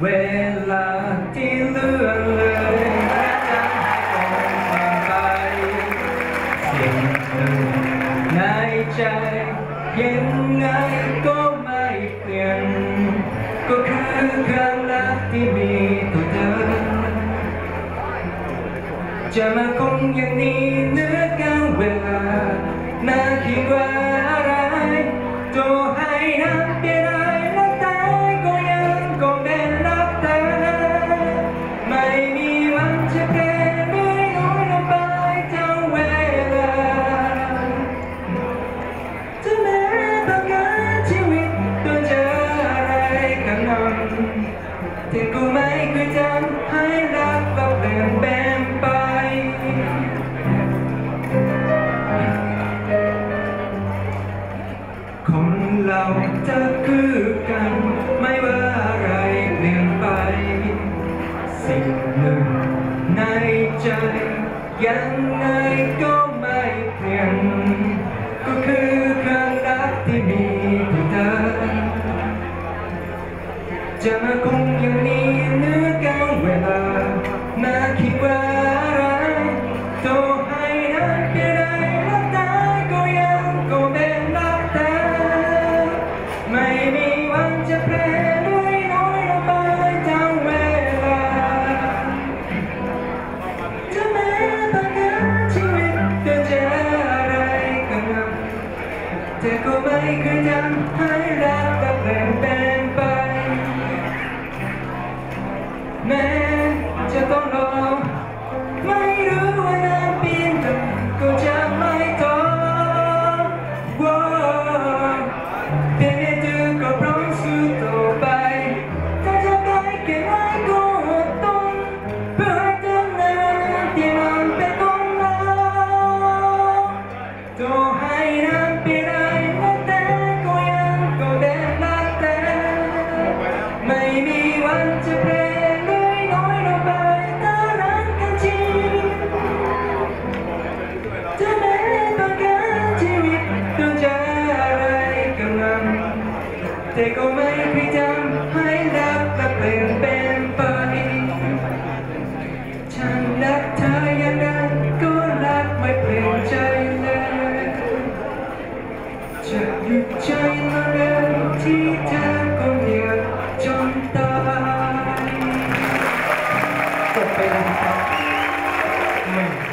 เวลาที่เลื่อนเลยและจะให้คงผ่านไปสิ่งหนึ่งในใจยังไงก็ไม่เปลี่ยนก็คือความรักที่มีต่อเธอจะมาคงอย่างนี้เนื้อกันเวลาน่าคิดว่าอะไรตัวให้น้ำเปลี่ยนอะไรและตายก็ยังคงเป็นรักเธอไม่มีวันจะเปลี่ยนหรือน้อยลงไปทั้งเวลาจะแม้บางครั้งชีวิตต้องเจออะไรกันหน่อยที่กูไม่เคยทำให้รักเราเปลี่ยนแปลงไปคนเราจะคือกันไม่ว่าอะไรเปลี่ยนไปสิ่งหนึ่งในใจยังไงก็ไม่เปลี่ยนก็คือความรักที่มีต่อเธอจะมาคงอย่างนี้เนื้อกันเวลาน่าคิดว่าอะไรต่อให้น้ำเปลี่ยนใดและตายก็ยังคงเป็นรักเธอไม่มีวันจะแปรด้วยน้อยลงไปทั้งเวลาจะแม้บางครั้งชีวิตจะเจออะไรกันแต่ก็ไม่เคยทำให้รักเราเปลี่ยนแปลงไปแม้จะต้องรอไม่รู้ว่านานเพียงใดก็จะไม่ท้อเพียงให้เธอก็พร้อมสู้ต่อไปถ้าจะไปแค่ไหนก็อดทนเพื่อให้เธอในวันที่มันเป็นของเราต่อให้น้ำเปลี่ยนใดและแต่ก็ยังคงเป็นรักเธอไม่มีวันจะเปลี่ยนแต่ก็ไม่เคยทำให้รักและเปลี่ยนแปลงไปฉันรักเธออย่างนั้นก็รักไม่เปลี่ยนใจเลยจะหยุดใจมาเร็วที่เธอคนเดียวจนตายจบไปแล้วครับ